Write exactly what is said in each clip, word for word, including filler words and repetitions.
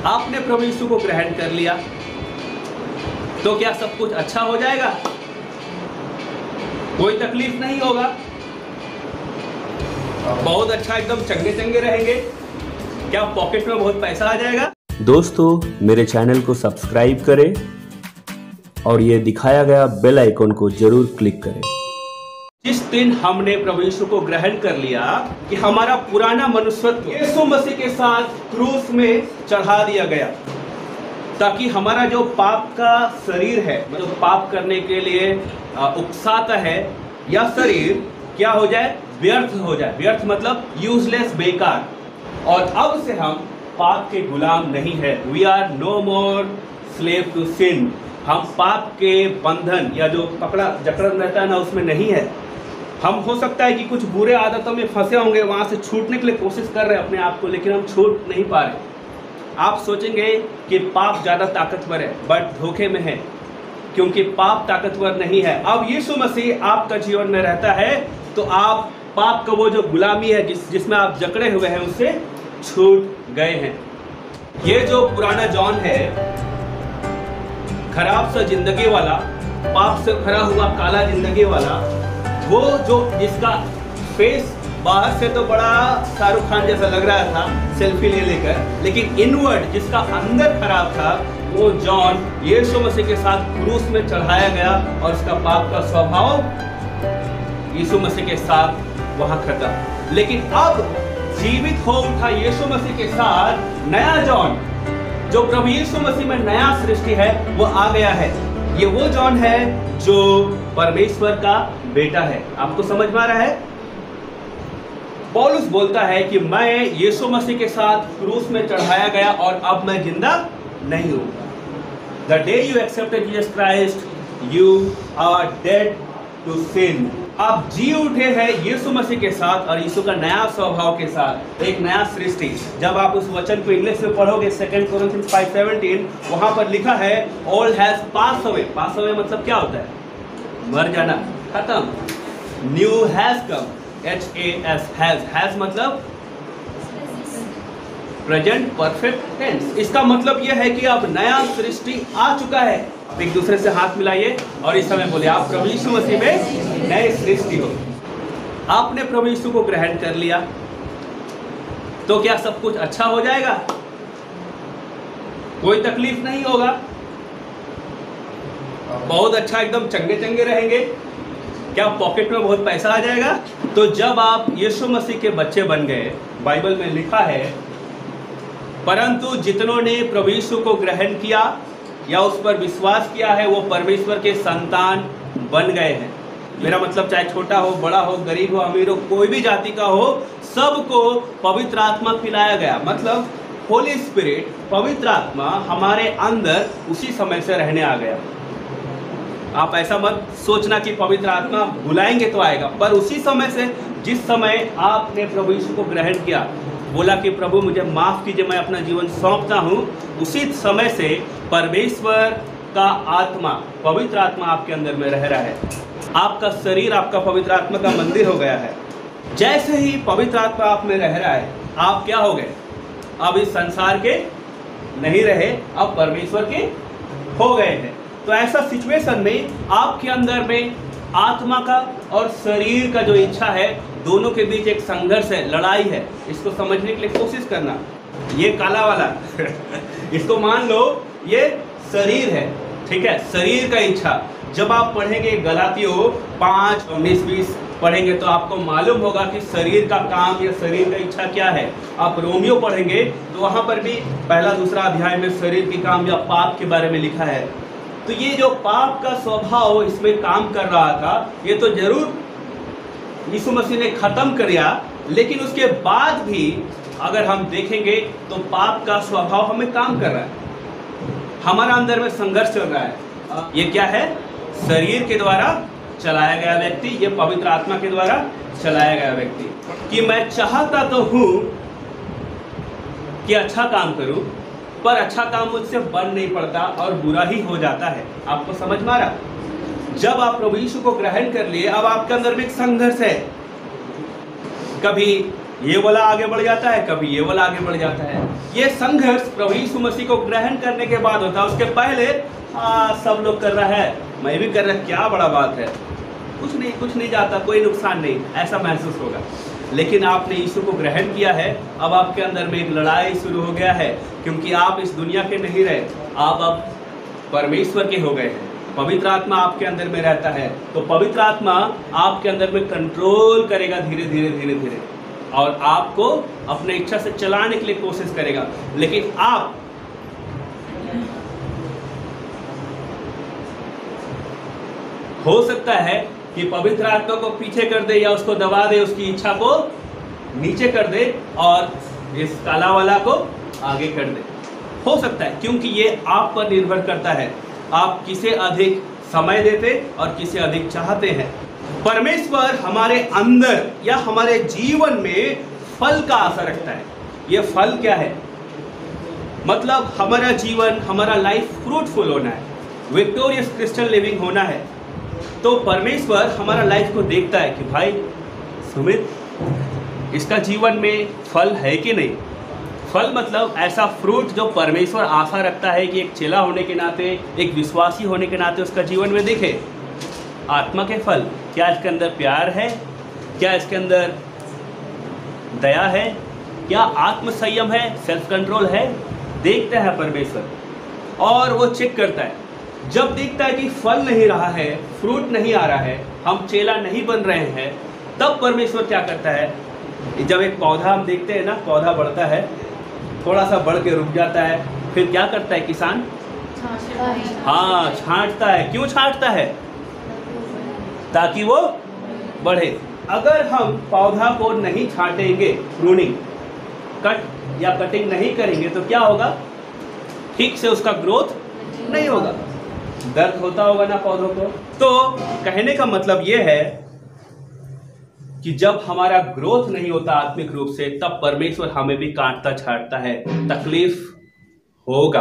आपने प्रभु यीशु को ग्रहण कर लिया तो क्या सब कुछ अच्छा हो जाएगा? कोई तकलीफ नहीं होगा, बहुत अच्छा एकदम चंगे चंगे रहेंगे? क्या पॉकेट में बहुत पैसा आ जाएगा? दोस्तों, मेरे चैनल को सब्सक्राइब करें और ये दिखाया गया बेल आइकन को जरूर क्लिक करें। जिस दिन हमने प्रभु यीशु को ग्रहण कर लिया कि हमारा पुराना मनुष्यत्व यीशु मसीह के साथ क्रूस में चढ़ा दिया गया, ताकि हमारा जो पाप का शरीर है, मतलब पाप करने के लिए उकसाता है, या शरीर क्या हो जाए? व्यर्थ हो जाए। व्यर्थ मतलब यूजलेस, बेकार। और अब से हम पाप के गुलाम नहीं है। We are no more slave to sin. हम पाप के बंधन या जो पकड़ा जकड़न रहता है ना, उसमें नहीं है। हम हो सकता है कि कुछ बुरे आदतों में फंसे होंगे, वहाँ से छूटने के लिए कोशिश कर रहे हैं अपने आप को, लेकिन हम छूट नहीं पा रहे। आप सोचेंगे कि पाप ज़्यादा ताकतवर है, बट धोखे में है, क्योंकि पाप ताकतवर नहीं है। अब यीशु मसीह आपका जीवन में रहता है तो आप पाप का वो जो गुलामी है जिस जिसमें आप जकड़े हुए हैं, उससे छूट गए हैं। ये जो पुराना जॉन है, खराब सा जिंदगी वाला, पाप से भरा हुआ काला जिंदगी वाला, वो जो जिसका फेस बाहर से तो बड़ा शाहरुख खान जैसा लग रहा था सेल्फी ले लेकर, लेकिन इनवर्ड जिसका अंदर खराब था, वो जॉन यीशु मसीह के साथ क्रूस में चढ़ाया गया और उसका पाप का स्वभाव यीशु मसीह के साथ वहां खत्म। लेकिन अब जीवित हो उठा यीशु मसीह के साथ नया जॉन, जो प्रभु यीशु मसीह में नया सृष्टि है, वो आ गया है। ये वो जॉन है जो परमेश्वर का बेटा है। आपको समझ में आ रहा है? पौलुस बोलता है कि मैं यीशु मसीह के साथ क्रूस में चढ़ाया गया और अब मैं जिंदा नहीं हूं। The day you accepted Jesus Christ, you are dead to sin. आप जी उठे हैं यीशु मसीह के साथ और यीशु का नया स्वभाव के साथ, एक नया सृष्टि। जब आप उस वचन को इंग्लिश में पढ़ोगे, सेकंड कोरिन्थियंस फाइव सेवनटीन, वहां पर लिखा है all has pass away. Pass away मतलब क्या होता है? मर जाना, खत्म। New has come, H A S, has. Has मतलब प्रेजेंट परफेक्ट टेंस। इसका मतलब यह है कि अब नया सृष्टि आ चुका है। एक दूसरे से हाथ मिलाइए और इस समय बोले, आप प्रभु यीशु मसीह में नए सृष्टि हो। आपने प्रभु यीशु को ग्रहण कर लिया तो क्या सब कुछ अच्छा हो जाएगा? कोई तकलीफ नहीं होगा, बहुत अच्छा एकदम चंगे चंगे रहेंगे? क्या पॉकेट में बहुत पैसा आ जाएगा? तो जब आप यीशु मसीह के बच्चे बन गए, बाइबल में लिखा है, परंतु जितनों ने प्रभु यीशु को ग्रहण किया या उस पर विश्वास किया है, वो परमेश्वर के संतान बन गए हैं। मेरा मतलब चाहे छोटा हो, बड़ा हो, गरीब हो, अमीर हो, कोई भी जाति का हो, सबको पवित्र आत्मा पिलाया गया। मतलब होली स्पिरिट, पवित्र आत्मा हमारे अंदर उसी समय से रहने आ गया। आप ऐसा मत सोचना कि पवित्र आत्मा बुलाएंगे तो आएगा, पर उसी समय से, जिस समय आपने प्रभु यीशु को ग्रहण किया, बोला कि प्रभु मुझे माफ़ कीजिए, मैं अपना जीवन सौंपता हूँ, उसी समय से परमेश्वर का आत्मा, पवित्र आत्मा आपके अंदर में रह रहा है। आपका शरीर आपका पवित्र आत्मा का मंदिर हो गया है। जैसे ही पवित्र आत्मा आप में रह रहा है, आप क्या हो गए? अब इस संसार के नहीं रहे, अब परमेश्वर के हो गए हैं। तो ऐसा सिचुएशन में आपके अंदर में आत्मा का और शरीर का जो इच्छा है, दोनों के बीच एक संघर्ष है, लड़ाई है। इसको समझने के लिए कोशिश करना। ये काला वाला इसको मान लो ये शरीर है, ठीक है? शरीर का इच्छा। जब आप पढ़ेंगे गलातियों पाँच उन्नीस बीस पढ़ेंगे तो आपको मालूम होगा कि शरीर का काम या शरीर का इच्छा क्या है। आप रोमियो पढ़ेंगे तो वहाँ पर भी पहला दूसरा अध्याय में शरीर के काम या पाप के बारे में लिखा है। तो ये जो पाप का स्वभाव इसमें काम कर रहा था, ये तो जरूर यीशु मसीह ने खत्म कर दिया, लेकिन उसके बाद भी अगर हम देखेंगे तो पाप का स्वभाव हमें काम कर रहा है। हमारा अंदर में संघर्ष चल रहा है। ये क्या है? शरीर के द्वारा चलाया गया व्यक्ति, ये पवित्र आत्मा के द्वारा चलाया गया व्यक्ति। कि मैं चाहता तो हूँ कि अच्छा काम करूँ, पर अच्छा काम मुझसे बन नहीं पड़ता और बुरा ही हो जाता है। आपको समझ में आ रहा? जब आप प्रभु यीशु को ग्रहण कर लिए, अब आपके अंदर में एक संघर्ष है। कभी ये वाला आगे बढ़ जाता है, कभी ये वाला आगे बढ़ जाता है। ये संघर्ष प्रभु यीशु मसीह को ग्रहण करने के बाद होता है। उसके पहले हाँ सब लोग कर रहा है, मैं भी कर रहा, क्या बड़ा बात है, कुछ नहीं कुछ नहीं जाता, कोई नुकसान नहीं, ऐसा महसूस होगा। लेकिन आपने यीशु को ग्रहण किया है, अब आपके अंदर में एक लड़ाई शुरू हो गया है, क्योंकि आप इस दुनिया के नहीं रहे, आप अब परमेश्वर के हो गए हैं। पवित्र आत्मा आपके अंदर में रहता है, तो पवित्र आत्मा आपके अंदर में कंट्रोल करेगा धीरे धीरे धीरे धीरे, और आपको अपने इच्छा से चलाने के लिए कोशिश करेगा। लेकिन आप हो सकता है कि पवित्र आत्मा को पीछे कर दे या उसको दबा दे, उसकी इच्छा को नीचे कर दे और इस काला वाला को आगे कर दे, हो सकता है, क्योंकि ये आप पर निर्भर करता है, आप किसे अधिक समय देते और किसे अधिक चाहते हैं। परमेश्वर हमारे अंदर या हमारे जीवन में फल का आशा रखता है। ये फल क्या है? मतलब हमारा जीवन, हमारा लाइफ फ्रूटफुल होना है, विक्टोरियस क्रिश्चियन लिविंग होना है। तो परमेश्वर हमारा लाइफ को देखता है कि भाई सुमित, इसका जीवन में फल है कि नहीं। फल मतलब ऐसा फ्रूट जो परमेश्वर आशा रखता है कि एक चेला होने के नाते, एक विश्वासी होने के नाते उसका जीवन में दिखे। आत्मा के फल, क्या इसके अंदर प्यार है, क्या इसके अंदर दया है, क्या आत्म संयम है, सेल्फ कंट्रोल है, देखता है परमेश्वर और वो चेक करता है। जब देखता है कि फल नहीं रहा है, फ्रूट नहीं आ रहा है, हम चेला नहीं बन रहे हैं, तब परमेश्वर क्या करता है, जब एक पौधा हम देखते हैं ना, पौधा बढ़ता है, थोड़ा सा बढ़ के रुक जाता है, फिर क्या करता है किसान? हाँ, छांटता है। क्यों छांटता है? ताकि वो बढ़े। अगर हम पौधा को नहीं छांटेंगे, प्रूनिंग, कट या कटिंग नहीं करेंगे, तो क्या होगा? ठीक से उसका ग्रोथ नहीं होगा, दर्द होता होगा ना पौधों को। तो कहने का मतलब ये है कि जब हमारा ग्रोथ नहीं होता आत्मिक रूप से, तब परमेश्वर हमें भी काटता छाटता है। तकलीफ होगा,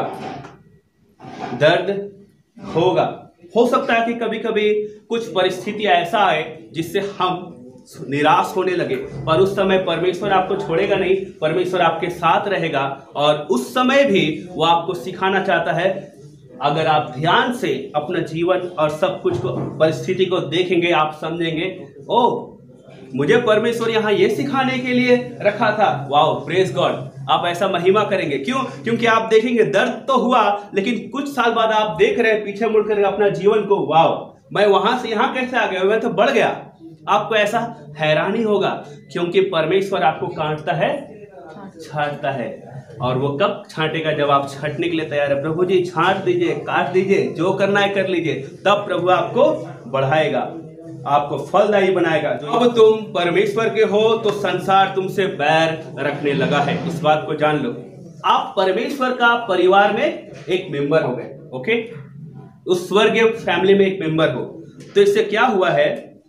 दर्द होगा, हो सकता है कि कभी कभी कुछ परिस्थिति ऐसा आए जिससे हम निराश होने लगे, पर उस समय परमेश्वर आपको छोड़ेगा नहीं, परमेश्वर आपके साथ रहेगा। और उस समय भी वो आपको सिखाना चाहता है। अगर आप ध्यान से अपना जीवन और सब कुछ को, परिस्थिति को देखेंगे, आप समझेंगे, ओ मुझे परमेश्वर यहाँ ये सिखाने के लिए रखा था। Wow, praise God. आप ऐसा महिमा करेंगे। क्यों? क्योंकि आप देखेंगे दर्द तो हुआ, लेकिन कुछ साल बाद आप देख रहे हैं पीछे मुड़कर अपना जीवन को, वाओ मैं वहां से यहाँ कैसे आ गया, मैं तो बढ़ गया। आपको ऐसा हैरानी होगा, क्योंकि परमेश्वर आपको काटता है, छांटता है। और वो कब छांटेगा? जब आप छांटने के लिए तैयार है। प्रभु जी छांट दीजिए, काट दीजिए, जो करना है कर लीजिए, तब प्रभु आपको बढ़ाएगा, आपको फलदायी बनाएगा। अब तुम परमेश्वर के हो तो संसार तुमसे बैर रखने लगा है, इस बात को जान लो। आप परमेश्वर का परिवार में एक मेंबर हो गए, ओके, उस स्वर्गीय फैमिली में एक मेंबर हो। तो इससे क्या हुआ है,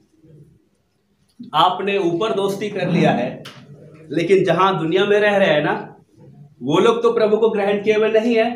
आपने ऊपर दोस्ती कर लिया है, लेकिन जहां दुनिया में रह रहे हैं ना, वो लोग तो प्रभु को ग्रहण किए हुए नहीं है।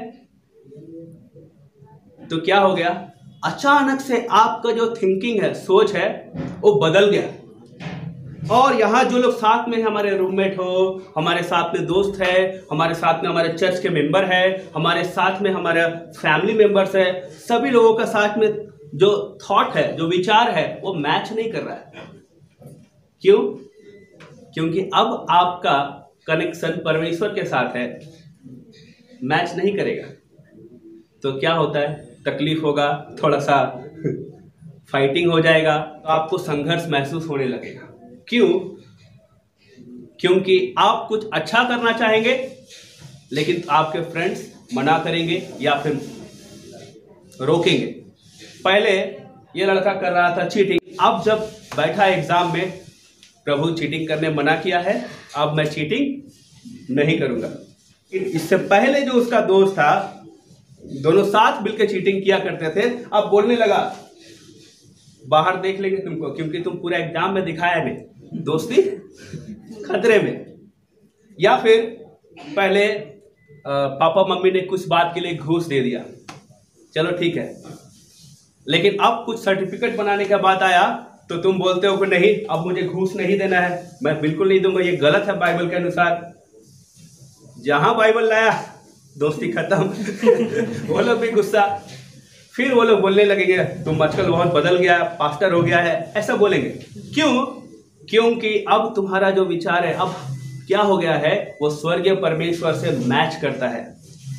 तो क्या हो गया, अचानक से आपका जो थिंकिंग है, सोच है, वो बदल गया। और यहाँ जो लोग साथ में हमारे रूममेट हो, हमारे साथ में दोस्त है, हमारे साथ में हमारे चर्च के मेंबर है, हमारे साथ में हमारे फैमिली मेंबर्स है, सभी लोगों का साथ में जो थॉट है, जो विचार है, वो मैच नहीं कर रहा है। क्यों? क्योंकि अब आपका कनेक्शन परमेश्वर के साथ है, मैच नहीं करेगा। तो क्या होता है, तकलीफ होगा, थोड़ा सा फाइटिंग हो जाएगा, तो आपको संघर्ष महसूस होने लगेगा। क्यों? क्योंकि आप कुछ अच्छा करना चाहेंगे, लेकिन आपके फ्रेंड्स मना करेंगे या फिर रोकेंगे। पहले ये लड़का कर रहा था चीटिंग, अब जब बैठा एग्जाम में, प्रभु चीटिंग करने मना किया है, अब मैं चीटिंग नहीं करूंगा। इससे पहले जो उसका दोस्त था, दोनों साथ मिलकर चीटिंग किया करते थे, अब बोलने लगा बाहर देख लेंगे तुमको, क्योंकि तुम पूरा एग्जाम में दिखाया नहीं, दोस्ती खतरे में। या फिर पहले पापा मम्मी ने कुछ बात के लिए घूस दे दिया, चलो ठीक है, लेकिन अब कुछ सर्टिफिकेट बनाने का बात आया तो तुम बोलते हो कि नहीं, अब मुझे घूस नहीं देना है, मैं बिल्कुल नहीं दूंगा, ये गलत है बाइबल के अनुसार। जहां बाइबल लाया दोस्ती खत्म। वो लोग भी गुस्सा, फिर वो लोग बोलने लगेंगे तुम आजकल बहुत बदल गया, पास्टर हो गया है, ऐसा बोलेंगे। क्यों? क्योंकि अब तुम्हारा जो विचार है अब क्या हो गया है, वो स्वर्गीय परमेश्वर से मैच करता है।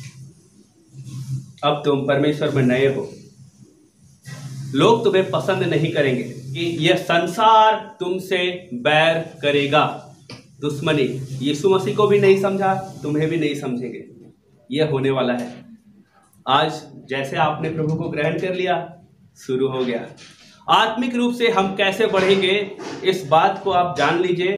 अब तुम परमेश्वर में नए हो, लोग तुम्हें पसंद नहीं करेंगे कि यह संसार तुमसे बैर करेगा, दुश्मनी। यीशु मसीह को भी नहीं समझा, तुम्हें भी नहीं समझेंगे, यह होने वाला है। आज जैसे आपने प्रभु को ग्रहण कर लिया, शुरू हो गया। आत्मिक रूप से हम कैसे बढ़ेंगे, इस बात को आप जान लीजिए।